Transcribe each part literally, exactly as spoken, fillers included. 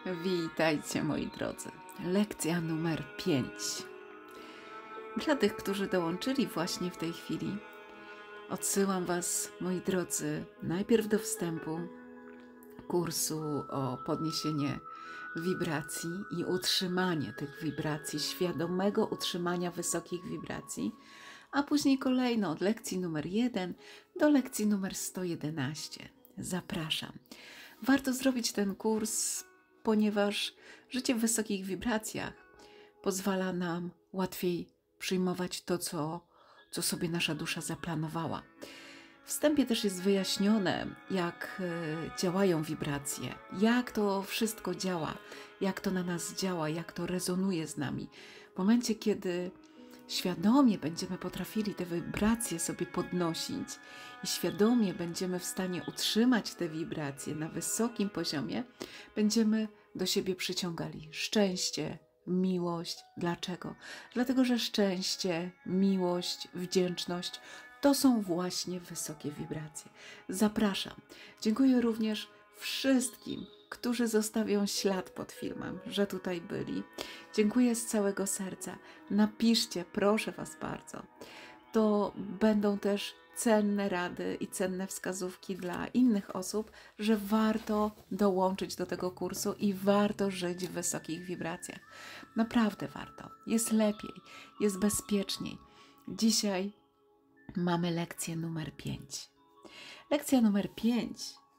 Witajcie moi drodzy. Lekcja numer pięć. Dla tych, którzy dołączyli właśnie w tej chwili, odsyłam Was, moi drodzy, najpierw do wstępu kursu o podniesienie wibracji i utrzymanie tych wibracji, świadomego utrzymania wysokich wibracji, a później kolejno od lekcji numer jeden do lekcji numer sto jedenaście. Zapraszam. Warto zrobić ten kurs, ponieważ życie w wysokich wibracjach pozwala nam łatwiej przyjmować to, co, co sobie nasza dusza zaplanowała. W wstępie też jest wyjaśnione, jak działają wibracje, jak to wszystko działa, jak to na nas działa, jak to rezonuje z nami. W momencie, kiedy świadomie będziemy potrafili te wibracje sobie podnosić i świadomie będziemy w stanie utrzymać te wibracje na wysokim poziomie, będziemy do siebie przyciągali szczęście, miłość. Dlaczego? Dlatego, że szczęście, miłość, wdzięczność to są właśnie wysokie wibracje. Zapraszam. Dziękuję również wszystkim, którzy zostawią ślad pod filmem, że tutaj byli. Dziękuję z całego serca. Napiszcie, proszę Was bardzo. To będą też cenne rady i cenne wskazówki dla innych osób, że warto dołączyć do tego kursu i warto żyć w wysokich wibracjach. Naprawdę warto. Jest lepiej, jest bezpieczniej. Dzisiaj mamy lekcję numer pięć. Lekcja numer pięć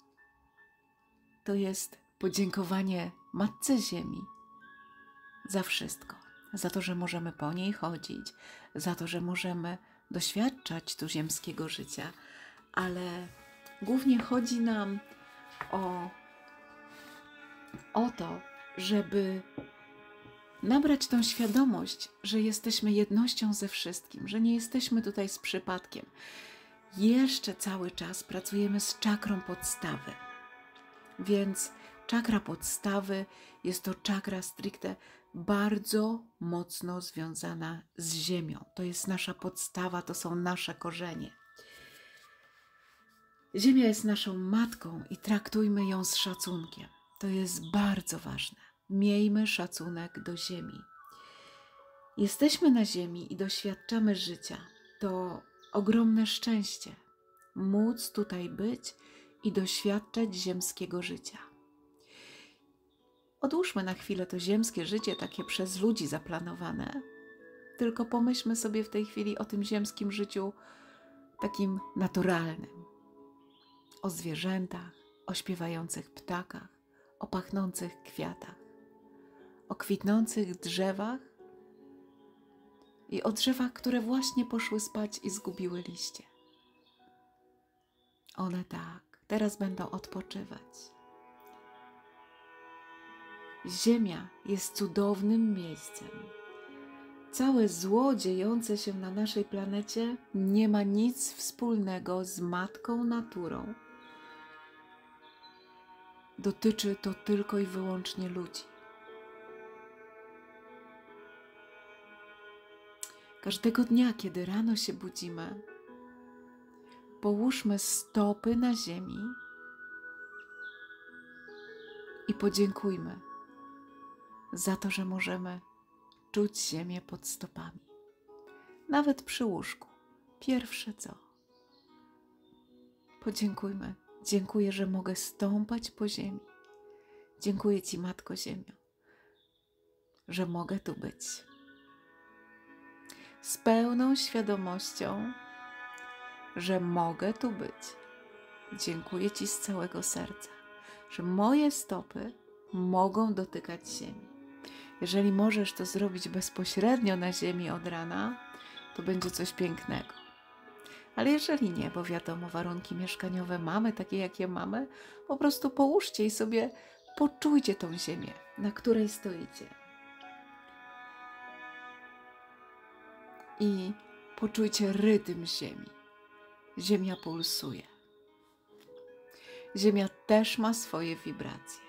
to jest podziękowanie Matce Ziemi za wszystko. Za to, że możemy po niej chodzić, za to, że możemy doświadczać tu ziemskiego życia, ale głównie chodzi nam o, o to, żeby nabrać tą świadomość, że jesteśmy jednością ze wszystkim, że nie jesteśmy tutaj z przypadkiem. Jeszcze cały czas pracujemy z czakrą podstawy. Więc czakra podstawy jest to czakra stricte bardzo mocno związana z ziemią. To jest nasza podstawa, to są nasze korzenie. Ziemia jest naszą matką i traktujmy ją z szacunkiem. To jest bardzo ważne. Miejmy szacunek do ziemi. Jesteśmy na ziemi i doświadczamy życia. To ogromne szczęście móc tutaj być i doświadczać ziemskiego życia. Odłóżmy na chwilę to ziemskie życie, takie przez ludzi zaplanowane. Tylko pomyślmy sobie w tej chwili o tym ziemskim życiu takim naturalnym. O zwierzętach, o śpiewających ptakach, o pachnących kwiatach, o kwitnących drzewach i o drzewach, które właśnie poszły spać i zgubiły liście. One tak, teraz będą odpoczywać. Ziemia jest cudownym miejscem. Całe zło dziejące się na naszej planecie nie ma nic wspólnego z matką naturą. Dotyczy to tylko i wyłącznie ludzi. Każdego dnia, kiedy rano się budzimy, połóżmy stopy na ziemi i podziękujmy za to, że możemy czuć ziemię pod stopami. Nawet przy łóżku. Pierwsze co? Podziękujmy. Dziękuję, że mogę stąpać po ziemi. Dziękuję Ci, Matko Ziemio, że mogę tu być. Z pełną świadomością, że mogę tu być. Dziękuję Ci z całego serca, że moje stopy mogą dotykać ziemi. Jeżeli możesz to zrobić bezpośrednio na ziemi od rana, to będzie coś pięknego. Ale jeżeli nie, bo wiadomo, warunki mieszkaniowe mamy takie, jakie mamy, po prostu połóżcie i sobie poczujcie tą ziemię, na której stoicie. I poczujcie rytm ziemi. Ziemia pulsuje. Ziemia też ma swoje wibracje.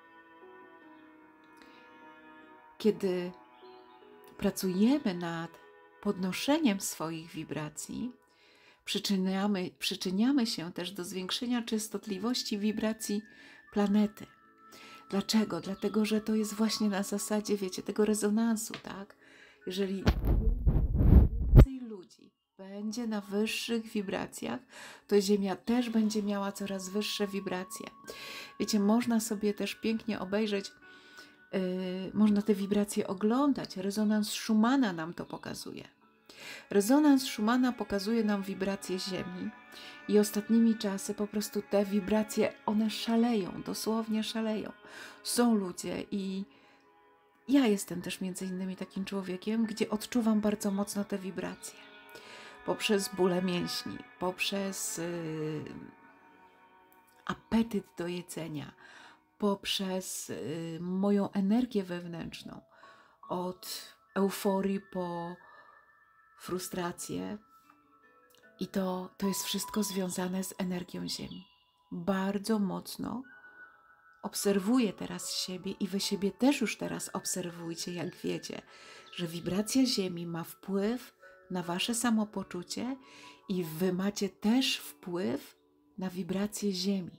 Kiedy pracujemy nad podnoszeniem swoich wibracji, przyczyniamy, przyczyniamy się też do zwiększenia częstotliwości wibracji planety. Dlaczego? Dlatego, że to jest właśnie na zasadzie, wiecie, tego rezonansu, tak? Jeżeli więcej ludzi będzie na wyższych wibracjach, to Ziemia też będzie miała coraz wyższe wibracje. Wiecie, można sobie też pięknie obejrzeć, yy, można te wibracje oglądać. Rezonans Schumana nam to pokazuje. Rezonans Schumana pokazuje nam wibracje Ziemi i ostatnimi czasy po prostu te wibracje, one szaleją, dosłownie szaleją. Są ludzie i ja jestem też między innymi takim człowiekiem, gdzie odczuwam bardzo mocno te wibracje. Poprzez bóle mięśni, poprzez yy, apetyt do jedzenia, poprzez yy, moją energię wewnętrzną, od euforii po frustrację. I to, to jest wszystko związane z energią Ziemi. Bardzo mocno obserwuję teraz siebie i wy siebie też już teraz obserwujcie, jak wiecie, że wibracja Ziemi ma wpływ na wasze samopoczucie i wy macie też wpływ na wibrację Ziemi.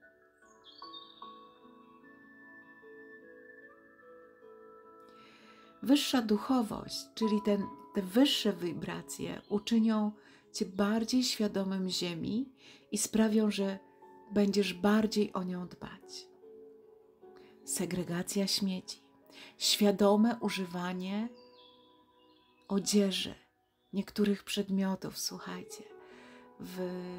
Wyższa duchowość, czyli ten, te wyższe wibracje uczynią cię bardziej świadomym Ziemi i sprawią, że będziesz bardziej o nią dbać. Segregacja śmieci, świadome używanie odzieży, niektórych przedmiotów, słuchajcie, w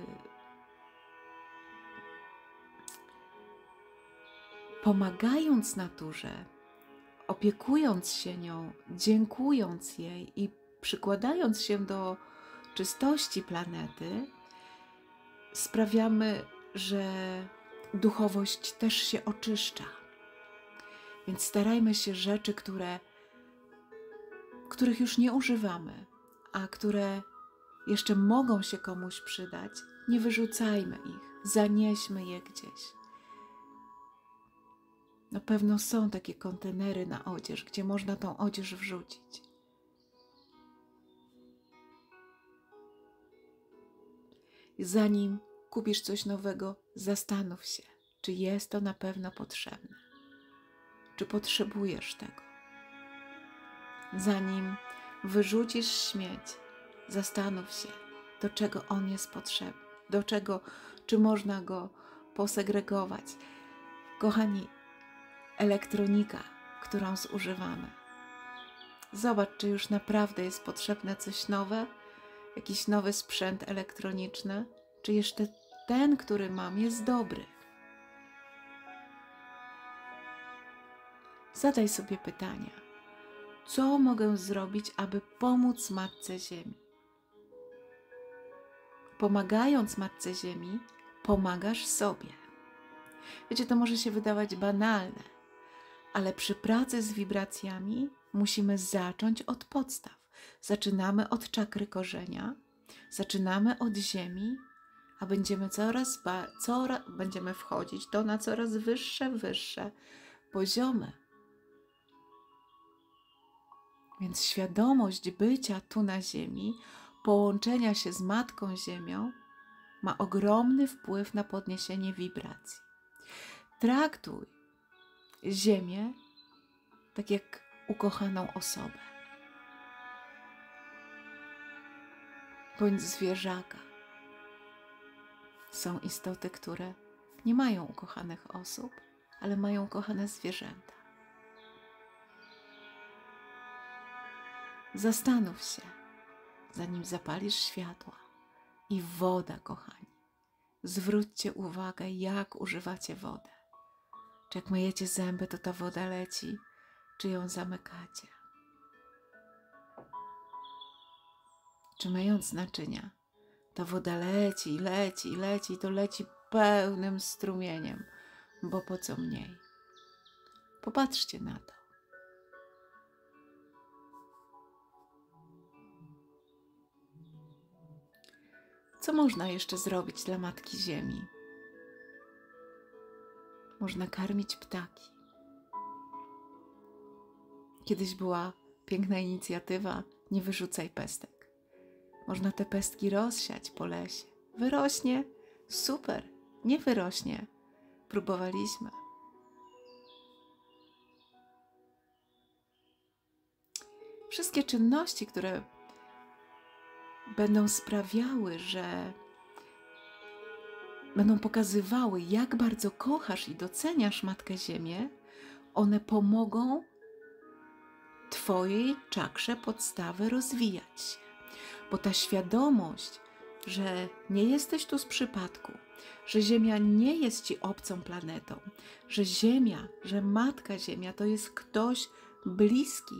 pomagając naturze, opiekując się nią, dziękując jej i przykładając się do czystości planety, sprawiamy, że duchowość też się oczyszcza. Więc starajmy się rzeczy, które, których już nie używamy, a które jeszcze mogą się komuś przydać, nie wyrzucajmy ich, zanieśmy je gdzieś. Na pewno są takie kontenery na odzież, gdzie można tą odzież wrzucić. Zanim kupisz coś nowego, zastanów się, czy jest to na pewno potrzebne. Czy potrzebujesz tego? Zanim wyrzucisz śmieć, zastanów się, do czego on jest potrzebny, do czego, czy można go posegregować. Kochani, elektronika, którą zużywamy. Zobacz, czy już naprawdę jest potrzebne coś nowe, jakiś nowy sprzęt elektroniczny, czy jeszcze ten, który mam, jest dobry. Zadaj sobie pytania, co mogę zrobić, aby pomóc Matce Ziemi? Pomagając Matce Ziemi, pomagasz sobie. Wiecie, to może się wydawać banalne, ale przy pracy z wibracjami musimy zacząć od podstaw. Zaczynamy od czakry korzenia, zaczynamy od Ziemi, a będziemy coraz, coraz będziemy wchodzić to na coraz wyższe, wyższe poziomy. Więc świadomość bycia tu na Ziemi, połączenia się z Matką Ziemią ma ogromny wpływ na podniesienie wibracji. Traktuj Ziemię tak jak ukochaną osobę. Bądź zwierzaka. Są istoty, które nie mają ukochanych osób, ale mają ukochane zwierzęta. Zastanów się, zanim zapalisz światła. I woda, kochani. Zwróćcie uwagę, jak używacie wodę. Czy jak myjecie zęby, to ta woda leci, czy ją zamykacie? Czy myjąc naczynia, ta woda leci, leci, leci, to leci pełnym strumieniem, bo po co mniej? Popatrzcie na to. Co można jeszcze zrobić dla Matki Ziemi? Można karmić ptaki. Kiedyś była piękna inicjatywa nie wyrzucaj pestek. Można te pestki rozsiać po lesie. Wyrośnie? Super. Nie wyrośnie. Próbowaliśmy. wszystkie czynności, które będą sprawiały, że będą pokazywały, jak bardzo kochasz i doceniasz Matkę Ziemię, one pomogą Twojej czakrze podstawy rozwijać się. Bo ta świadomość, że nie jesteś tu z przypadku, że Ziemia nie jest Ci obcą planetą, że Ziemia, że Matka Ziemia to jest ktoś bliski,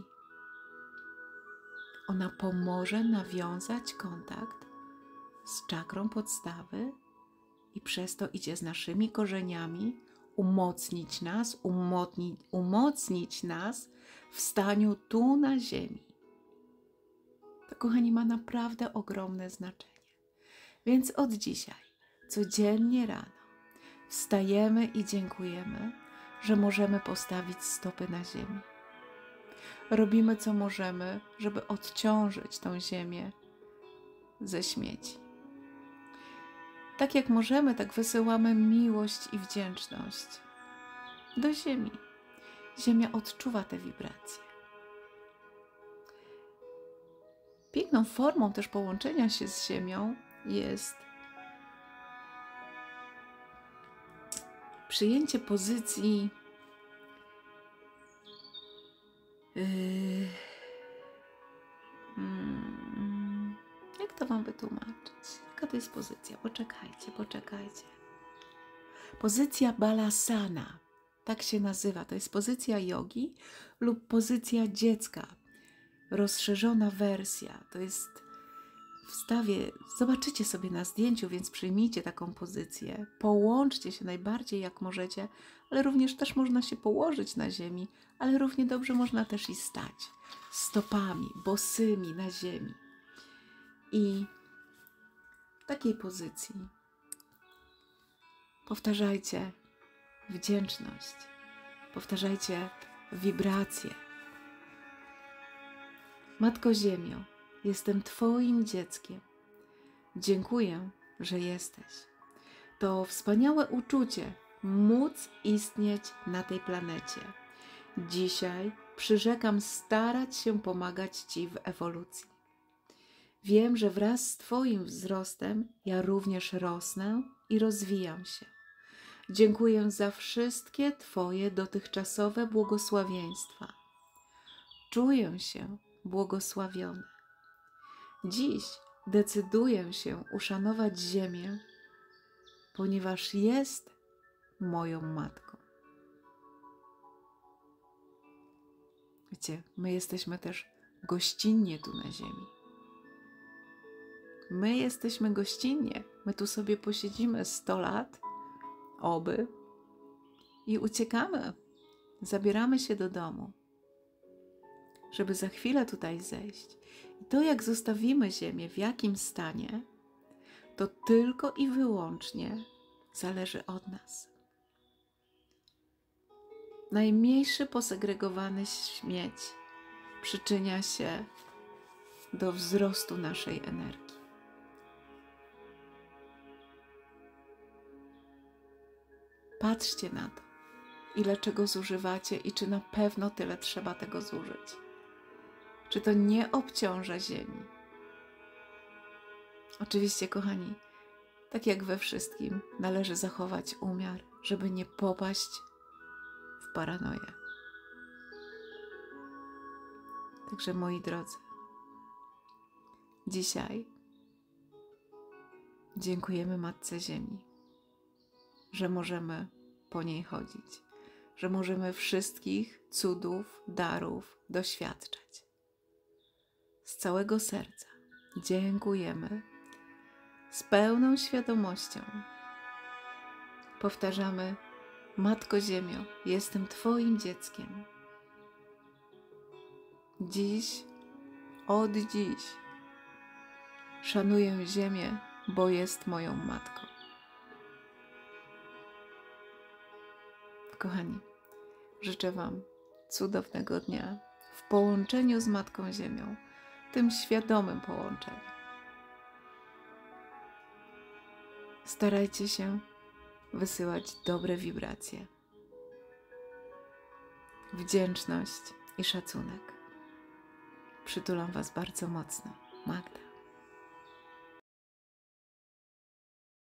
ona pomoże nawiązać kontakt z czakrą podstawy i przez to idzie z naszymi korzeniami umocnić nas, umocnić, umocnić nas w staniu tu na ziemi. To, kochani, ma naprawdę ogromne znaczenie. Więc od dzisiaj, codziennie rano, wstajemy i dziękujemy, że możemy postawić stopy na ziemi. Robimy, co możemy, żeby odciążyć tą ziemię ze śmieci. Tak jak możemy, tak wysyłamy miłość i wdzięczność do ziemi. Ziemia odczuwa te wibracje. Piękną formą też połączenia się z ziemią jest przyjęcie pozycji yy, hmm, jak to wam wytłumaczyć? Jaka to jest pozycja? Poczekajcie, poczekajcie. Pozycja balasana, tak się nazywa. To jest pozycja jogi lub pozycja dziecka. Rozszerzona wersja. To jest wstawię, zobaczycie sobie na zdjęciu, więc przyjmijcie taką pozycję. Połączcie się najbardziej jak możecie, ale również też można się położyć na ziemi, ale równie dobrze można też i stać stopami bosymi na ziemi. I w takiej pozycji powtarzajcie wdzięczność, powtarzajcie wibracje. Matko Ziemio, jestem Twoim dzieckiem. Dziękuję, że jesteś. To wspaniałe uczucie móc istnieć na tej planecie. Dzisiaj przyrzekam starać się pomagać Ci w ewolucji. Wiem, że wraz z Twoim wzrostem ja również rosnę i rozwijam się. Dziękuję za wszystkie Twoje dotychczasowe błogosławieństwa. Czuję się błogosławiony. Dziś decyduję się uszanować Ziemię, ponieważ jest moją matką. Wiecie, my jesteśmy też gościnnie tu na ziemi. My jesteśmy gościnnie. My tu sobie posiedzimy sto lat, oby, i uciekamy. Zabieramy się do domu, żeby za chwilę tutaj zejść. I to, jak zostawimy Ziemię, w jakim stanie, to tylko i wyłącznie zależy od nas. Najmniejszy posegregowany śmieć przyczynia się do wzrostu naszej energii. Patrzcie na to, ile czego zużywacie i czy na pewno tyle trzeba tego zużyć. Czy to nie obciąża Ziemi? Oczywiście, kochani, tak jak we wszystkim, należy zachować umiar, żeby nie popaść w paranoję. Także, moi drodzy, dzisiaj dziękujemy Matce Ziemi, że możemy po niej chodzić, że możemy wszystkich cudów, darów doświadczać. Z całego serca dziękujemy, z pełną świadomością powtarzamy: Matko Ziemio, jestem Twoim dzieckiem. Dziś, od dziś szanuję Ziemię, bo jest moją matką. Kochani, życzę Wam cudownego dnia w połączeniu z Matką Ziemią, tym świadomym połączeniu. Starajcie się wysyłać dobre wibracje, wdzięczność i szacunek. Przytulam Was bardzo mocno. Magda.